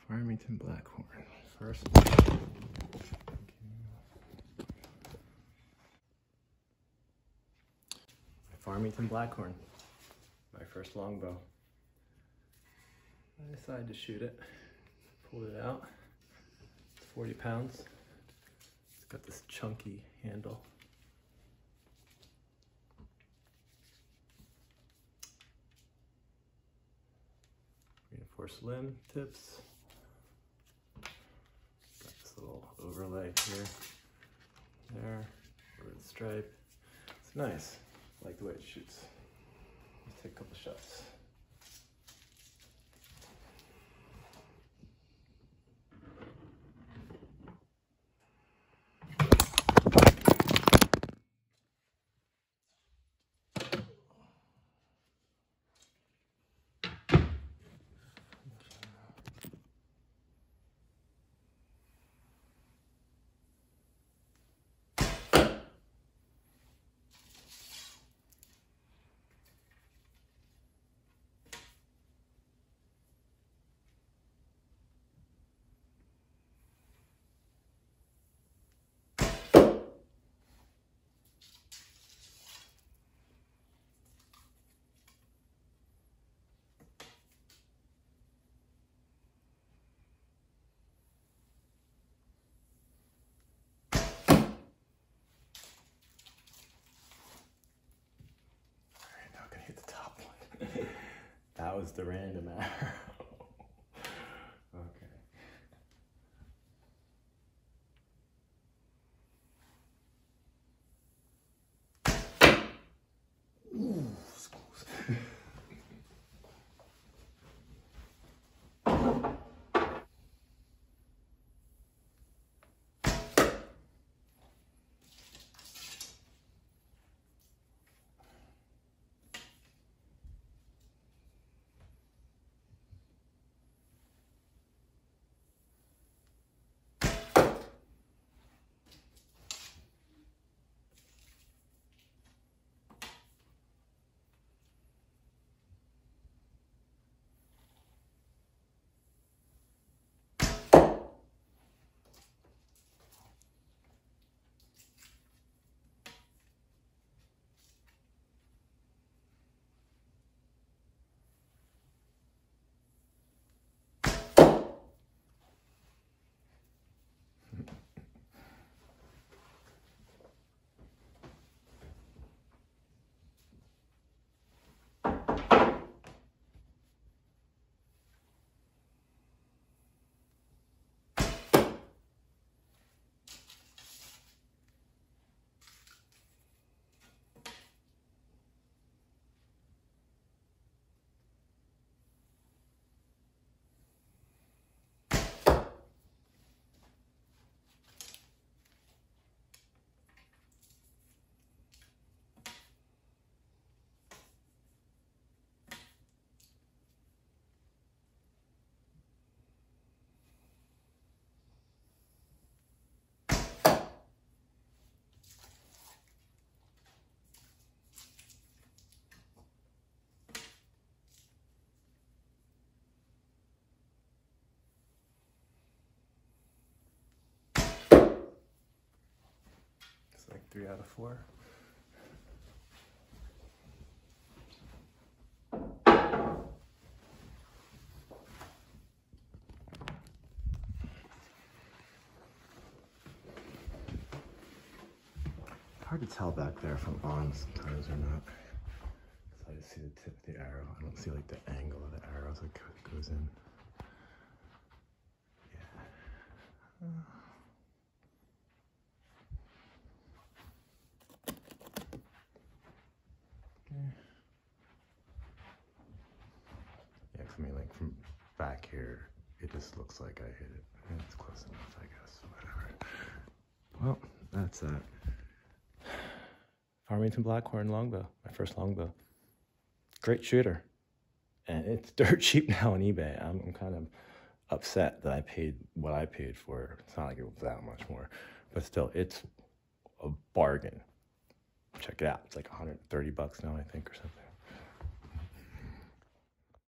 Farmington Blackhorn. First. Farmington Blackhorn. My first longbow. I decided to shoot it. Pulled it out. It's 40 pounds. It's got this chunky handle. Reinforced limb tips. Got this little overlay here, there, over the stripe. It's nice. I like the way it shoots. Let's take a couple shots. That was the random arrow. Okay. Ooh, schools. Like 3 out of 4. Hard to tell back there from on sometimes or not. So I just see the tip of the arrow. I don't see like the angle of the arrow as it goes in. Yeah. Yeah, 'cause I mean, like from back here, it just looks like I hit it. It's close enough, I guess. Whatever. Well, that's that. Farmington Blackhorn longbow, my first longbow. Great shooter, and it's dirt cheap now on eBay. I'm kind of upset that I paid what I paid for it. It's not like it was that much more, but still, it's a bargain. Check it out. It's like 130 bucks now, I think, or something.